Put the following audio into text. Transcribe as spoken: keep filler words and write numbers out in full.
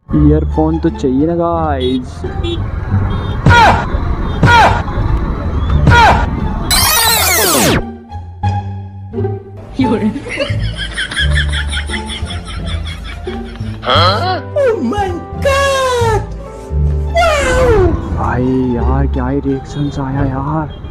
Earphone तो चाहिए ना guys. Oh my God! Wow! भाई यार क्या ही रिएक्शंस आया यार।